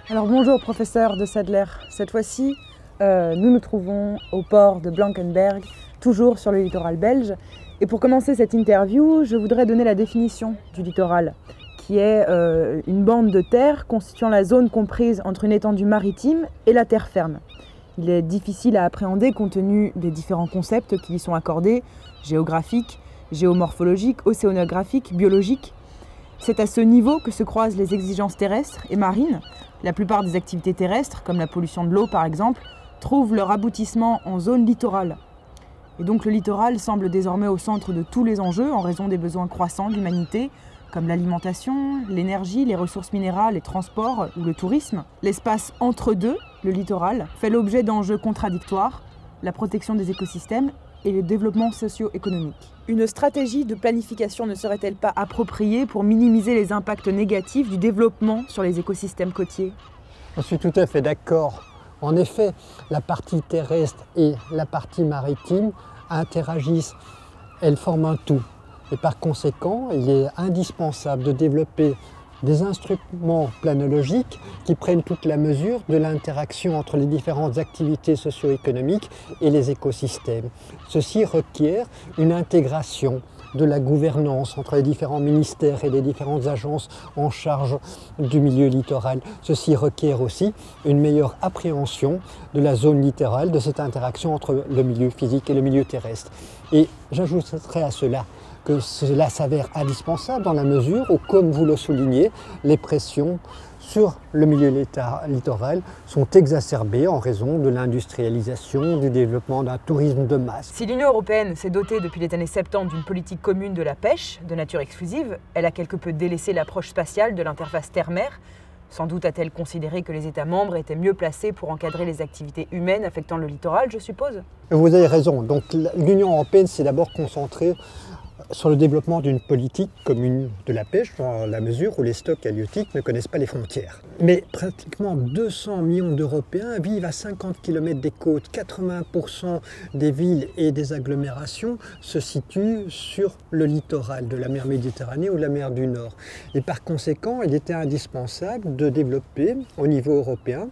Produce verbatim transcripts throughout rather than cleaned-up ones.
Alors bonjour professeur de Sadler, cette fois-ci euh, nous nous trouvons au port de Blankenberg, toujours sur le littoral belge. Et pour commencer cette interview, je voudrais donner la définition du littoral, qui est euh, une bande de terre constituant la zone comprise entre une étendue maritime et la terre ferme. Il est difficile à appréhender compte tenu des différents concepts qui lui sont accordés, géographiques, géomorphologiques, océanographiques, biologiques. C'est à ce niveau que se croisent les exigences terrestres et marines. La plupart des activités terrestres, comme la pollution de l'eau par exemple, trouvent leur aboutissement en zone littorale. Et donc le littoral semble désormais au centre de tous les enjeux en raison des besoins croissants de l'humanité, comme l'alimentation, l'énergie, les ressources minérales, les transports ou le tourisme. L'espace entre deux, le littoral, fait l'objet d'enjeux contradictoires, la protection des écosystèmes et le développement socio-économique. Une stratégie de planification ne serait-elle pas appropriée pour minimiser les impacts négatifs du développement sur les écosystèmes côtiers? Je suis tout à fait d'accord. En effet, la partie terrestre et la partie maritime interagissent, elles forment un tout. Et par conséquent, il est indispensable de développer des instruments planologiques qui prennent toute la mesure de l'interaction entre les différentes activités socio-économiques et les écosystèmes. Ceci requiert une intégration de la gouvernance entre les différents ministères et les différentes agences en charge du milieu littoral. Ceci requiert aussi une meilleure appréhension de la zone littorale, de cette interaction entre le milieu physique et le milieu terrestre. Et j'ajouterai à cela que cela s'avère indispensable dans la mesure où, comme vous le soulignez, les pressions sur le milieu littoral sont exacerbées en raison de l'industrialisation, du développement d'un tourisme de masse. Si l'Union européenne s'est dotée depuis les années soixante-dix d'une politique commune de la pêche, de nature exclusive, elle a quelque peu délaissé l'approche spatiale de l'interface terre-mer. Sans doute a-t-elle considéré que les États membres étaient mieux placés pour encadrer les activités humaines affectant le littoral, je suppose? Vous avez raison. Donc l'Union européenne s'est d'abord concentrée sur le développement d'une politique commune de la pêche, dans la mesure où les stocks halieutiques ne connaissent pas les frontières. Mais pratiquement deux cents millions d'Européens vivent à cinquante kilomètres des côtes. quatre-vingts pour cent des villes et des agglomérations se situent sur le littoral de la mer Méditerranée ou de la mer du Nord. Et par conséquent, il était indispensable de développer au niveau européen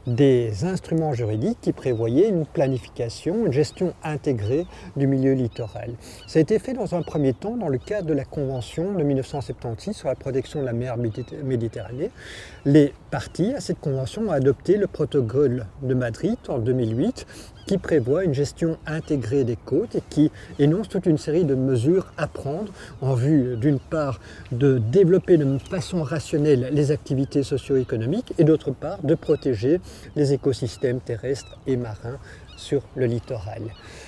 des instruments juridiques qui prévoyaient une planification, une gestion intégrée du milieu littoral. Ça a été fait dans un premier temps dans le cadre de la Convention de mille neuf cent soixante-seize sur la protection de la mer Méditerranée. Les parties à cette convention ont adopté le protocole de Madrid en deux mille huit qui prévoit une gestion intégrée des côtes et qui énonce toute une série de mesures à prendre en vue, d'une part, de développer de façon rationnelle les activités socio-économiques et d'autre part, de protéger les écosystèmes terrestres et marins sur le littoral.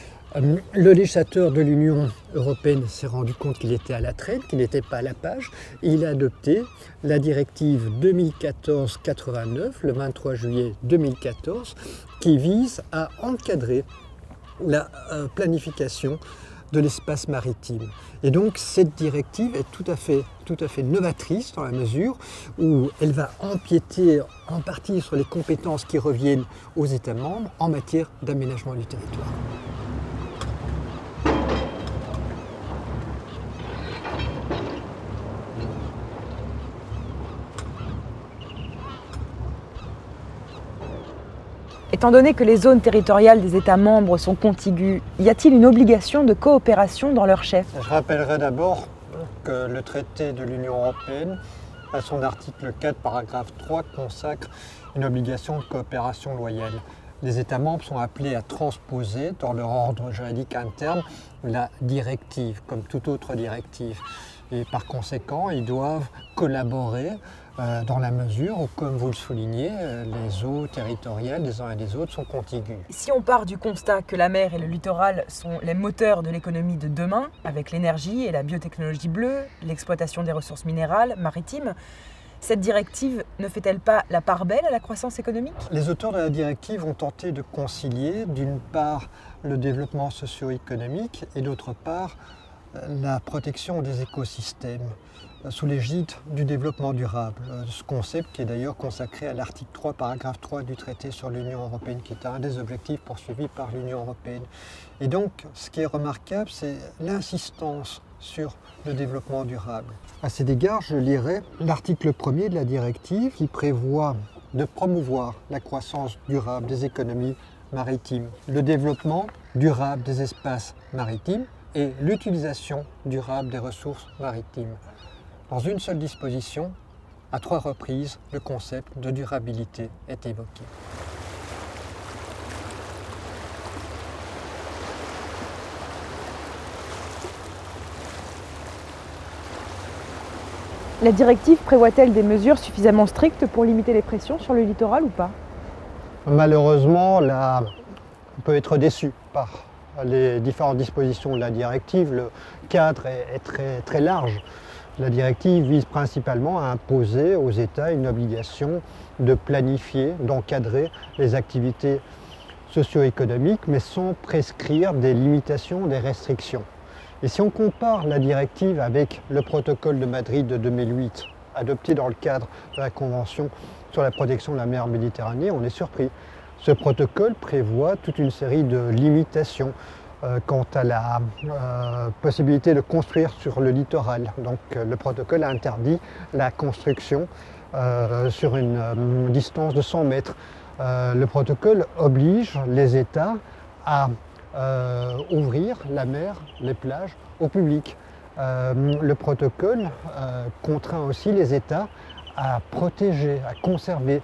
Le législateur de l'Union européenne s'est rendu compte qu'il était à la traîne, qu'il n'était pas à la page, et il a adopté la directive deux mille quatorze quatre-vingt-neuf, le vingt-trois juillet deux mille quatorze, qui vise à encadrer la euh, planification de l'espace maritime. Et donc cette directive est tout à fait, tout à fait novatrice dans la mesure où elle va empiéter en partie sur les compétences qui reviennent aux États membres en matière d'aménagement du territoire. Étant donné que les zones territoriales des États membres sont contiguës, y a-t-il une obligation de coopération dans leurs chefs? Je rappellerai d'abord que le traité de l'Union européenne, à son article quatre, paragraphe trois, consacre une obligation de coopération loyale. Les États membres sont appelés à transposer dans leur ordre juridique interne la directive, comme toute autre directive. Et par conséquent, ils doivent collaborer euh, dans la mesure où, comme vous le soulignez, euh, les eaux territoriales des uns et des autres sont contiguës. Si on part du constat que la mer et le littoral sont les moteurs de l'économie de demain, avec l'énergie et la biotechnologie bleue, l'exploitation des ressources minérales, maritimes, cette directive ne fait-elle pas la part belle à la croissance économique? Les auteurs de la directive ont tenté de concilier, d'une part, le développement socio-économique et d'autre part, la protection des écosystèmes sous l'égide du développement durable. Ce concept qui est d'ailleurs consacré à l'article trois, paragraphe trois du traité sur l'Union européenne, qui est un des objectifs poursuivis par l'Union européenne. Et donc, ce qui est remarquable, c'est l'insistance sur le développement durable. À cet égard, je lirai l'article premier de la directive qui prévoit de promouvoir la croissance durable des économies maritimes, le développement durable des espaces maritimes et l'utilisation durable des ressources maritimes. Dans une seule disposition, à trois reprises, le concept de durabilité est évoqué. La directive prévoit-elle des mesures suffisamment strictes pour limiter les pressions sur le littoral ou pas? Malheureusement, là, on peut être déçu par les différentes dispositions de la directive. Le cadre est, est très, très large. La directive vise principalement à imposer aux États une obligation de planifier, d'encadrer les activités socio-économiques, mais sans prescrire des limitations, des restrictions. Et si on compare la directive avec le protocole de Madrid de deux mille huit, adopté dans le cadre de la Convention sur la protection de la mer Méditerranée, on est surpris. Ce protocole prévoit toute une série de limitations euh, quant à la euh, possibilité de construire sur le littoral. Donc euh, le protocole interdit la construction euh, sur une euh, distance de cent mètres. Euh, le protocole oblige les États à Euh, ouvrir la mer, les plages au public. Euh, le protocole euh, contraint aussi les États à protéger, à conserver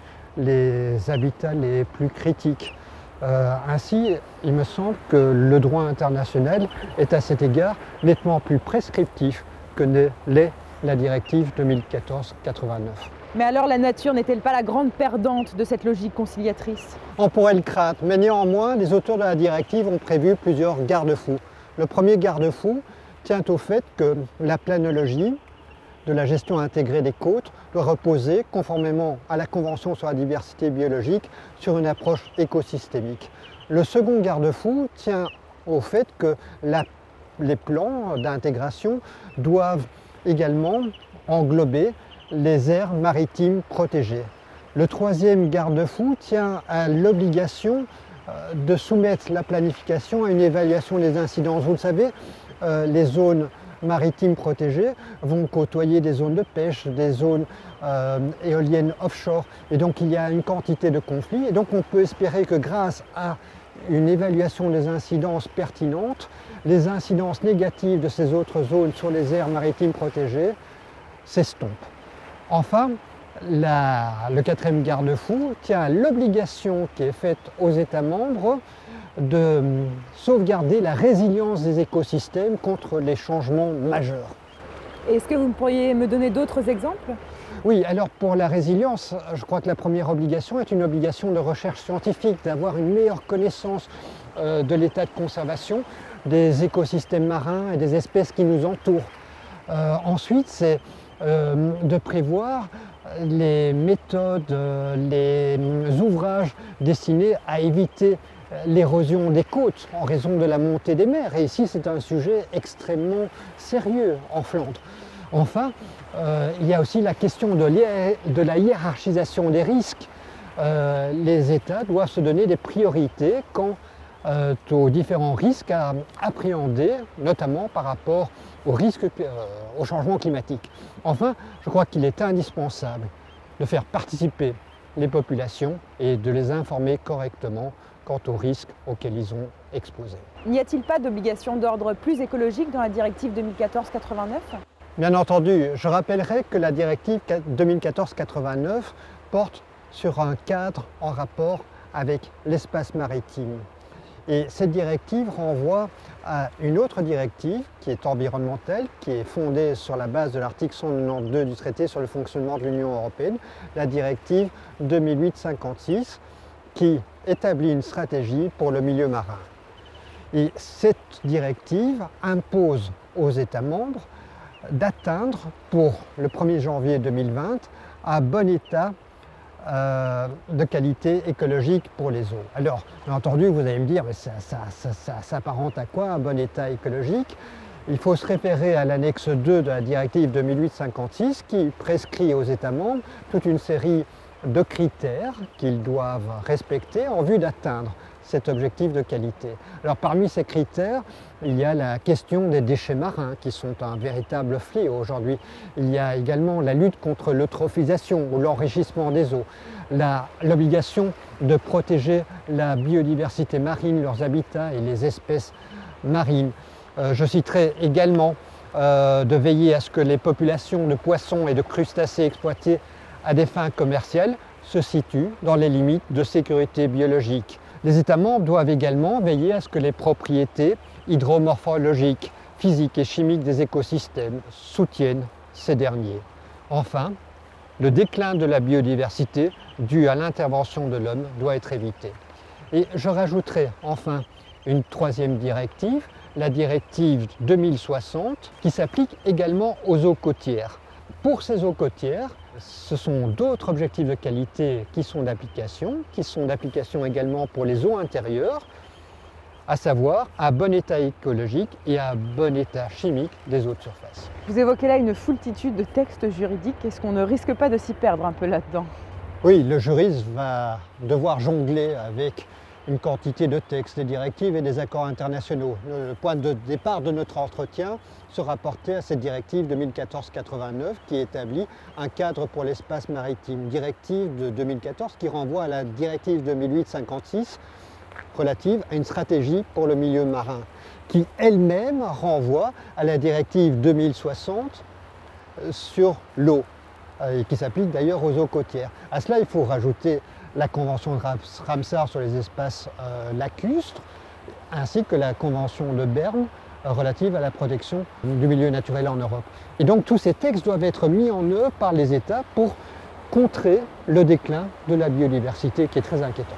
les habitats les plus critiques. Euh, ainsi, il me semble que le droit international est à cet égard nettement plus prescriptif que ne l'est la directive deux mille quatorze quatre-vingt-neuf. Mais alors la nature n'est-elle pas la grande perdante de cette logique conciliatrice? On pourrait le craindre, mais néanmoins, les auteurs de la directive ont prévu plusieurs garde-fous. Le premier garde-fou tient au fait que la planologie de la gestion intégrée des côtes doit reposer, conformément à la Convention sur la diversité biologique, sur une approche écosystémique. Le second garde-fou tient au fait que la, les plans d'intégration doivent également englober les aires maritimes protégées. Le troisième garde-fou tient à l'obligation de soumettre la planification à une évaluation des incidences. Vous le savez, euh, les zones maritimes protégées vont côtoyer des zones de pêche, des zones euh, éoliennes offshore, et donc il y a une quantité de conflits, et donc on peut espérer que grâce à une évaluation des incidences pertinentes, les incidences négatives de ces autres zones sur les aires maritimes protégées s'estompent. Enfin, la, le quatrième garde-fou tient à l'obligation qui est faite aux États membres de sauvegarder la résilience des écosystèmes contre les changements majeurs. Est-ce que vous pourriez me donner d'autres exemples? Oui, alors pour la résilience, je crois que la première obligation est une obligation de recherche scientifique, d'avoir une meilleure connaissance euh, de l'état de conservation des écosystèmes marins et des espèces qui nous entourent. Euh, ensuite, c'est Euh, de prévoir les méthodes, euh, les ouvrages destinés à éviter l'érosion des côtes en raison de la montée des mers. Et ici, c'est un sujet extrêmement sérieux en Flandre. Enfin, euh, il y a aussi la question de, de la hiérarchisation des risques. Euh, les États doivent se donner des priorités quant euh, aux différents risques à appréhender, notamment par rapport au risque, euh, au changement climatique. Enfin, je crois qu'il est indispensable de faire participer les populations et de les informer correctement quant aux risques auxquels ils ont exposé. N'y a-t-il pas d'obligation d'ordre plus écologique dans la directive deux mille quatorze quatre-vingt-neuf? Bien entendu, je rappellerai que la directive deux mille quatorze quatre-vingt-neuf porte sur un cadre en rapport avec l'espace maritime. Et cette directive renvoie à une autre directive qui est environnementale, qui est fondée sur la base de l'article cent quatre-vingt-douze du traité sur le fonctionnement de l'Union européenne, la directive deux mille huit cinquante-six, qui établit une stratégie pour le milieu marin. Et cette directive impose aux États membres d'atteindre pour le premier janvier deux mille vingt un bon état Euh, de qualité écologique pour les eaux. Alors, bien entendu, vous allez me dire, mais ça, ça, ça, ça s'apparente à quoi un bon état écologique? Il faut se référer à l'annexe deux de la directive deux mille huit cinquante-six qui prescrit aux États membres toute une série de critères qu'ils doivent respecter en vue d'atteindre cet objectif de qualité. Alors parmi ces critères, il y a la question des déchets marins qui sont un véritable fléau aujourd'hui. Il y a également la lutte contre l'eutrophisation ou l'enrichissement des eaux, l'obligation de protéger la biodiversité marine, leurs habitats et les espèces marines. Euh, je citerai également euh, de veiller à ce que les populations de poissons et de crustacés exploités à des fins commerciales se situent dans les limites de sécurité biologique. Les États membres doivent également veiller à ce que les propriétés hydromorphologiques, physiques et chimiques des écosystèmes soutiennent ces derniers. Enfin, le déclin de la biodiversité dû à l'intervention de l'homme doit être évité. Et je rajouterai enfin une troisième directive, la directive deux mille soixante, qui s'applique également aux eaux côtières. Pour ces eaux côtières, ce sont d'autres objectifs de qualité qui sont d'application, qui sont d'application également pour les eaux intérieures, à savoir à bon état écologique et à bon état chimique des eaux de surface. Vous évoquez là une foultitude de textes juridiques. Est-ce qu'on ne risque pas de s'y perdre un peu là-dedans? Oui, le juriste va devoir jongler avec une quantité de textes, des directives et des accords internationaux. Le point de départ de notre entretien sera porté à cette directive deux mille quatorze quatre-vingt-neuf qui établit un cadre pour l'espace maritime. Directive de deux mille quatorze qui renvoie à la directive deux mille huit cinquante-six relative à une stratégie pour le milieu marin, qui elle-même renvoie à la directive deux mille soixante sur l'eau, et qui s'applique d'ailleurs aux eaux côtières. À cela, il faut rajouter la convention de Ramsar sur les espaces euh, lacustres, ainsi que la convention de Berne euh, relative à la protection du milieu naturel en Europe. Et donc tous ces textes doivent être mis en œuvre par les États pour contrer le déclin de la biodiversité qui est très inquiétant.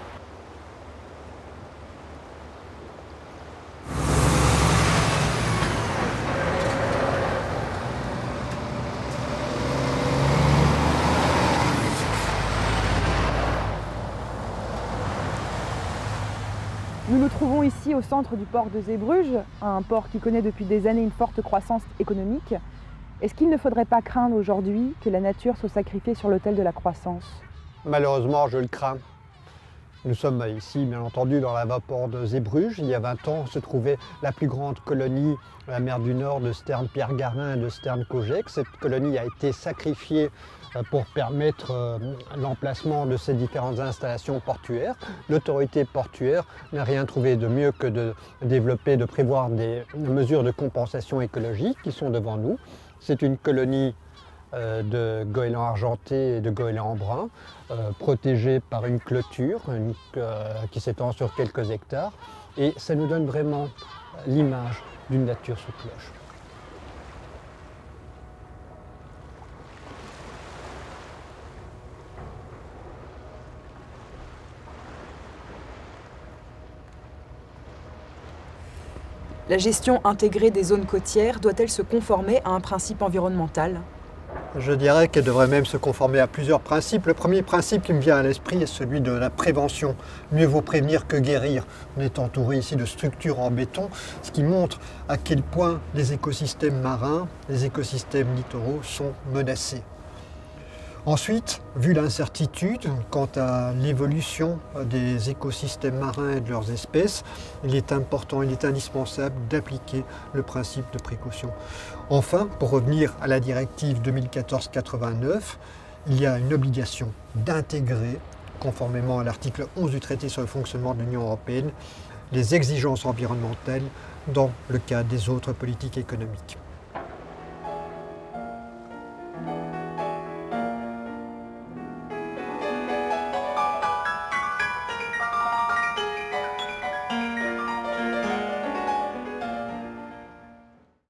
Nous nous trouvons ici au centre du port de Zeebruges, un port qui connaît depuis des années une forte croissance économique. Est-ce qu'il ne faudrait pas craindre aujourd'hui que la nature soit sacrifiée sur l'autel de la croissance? Malheureusement, je le crains. Nous sommes ici, bien entendu, dans la vapeur de Zeebruges. Il y a vingt ans se trouvait la plus grande colonie de la mer du Nord de Stern-Pierre-Garin et de Stern-Kojek. Cette colonie a été sacrifiée pour permettre l'emplacement de ces différentes installations portuaires. L'autorité portuaire n'a rien trouvé de mieux que de développer, de prévoir des mesures de compensation écologique qui sont devant nous. C'est une colonie euh, de goélands argentés et de goélands bruns, euh, protégée par une clôture une, euh, qui s'étend sur quelques hectares. Et ça nous donne vraiment l'image d'une nature sous cloche. La gestion intégrée des zones côtières doit-elle se conformer à un principe environnemental? Je dirais qu'elle devrait même se conformer à plusieurs principes. Le premier principe qui me vient à l'esprit est celui de la prévention. Mieux vaut prévenir que guérir. On est entouré ici de structures en béton, ce qui montre à quel point les écosystèmes marins, les écosystèmes littoraux sont menacés. Ensuite, vu l'incertitude quant à l'évolution des écosystèmes marins et de leurs espèces, il est important, il est indispensable d'appliquer le principe de précaution. Enfin, pour revenir à la directive deux mille quatorze quatre-vingt-neuf, il y a une obligation d'intégrer, conformément à l'article onze du traité sur le fonctionnement de l'Union européenne, les exigences environnementales dans le cadre des autres politiques économiques.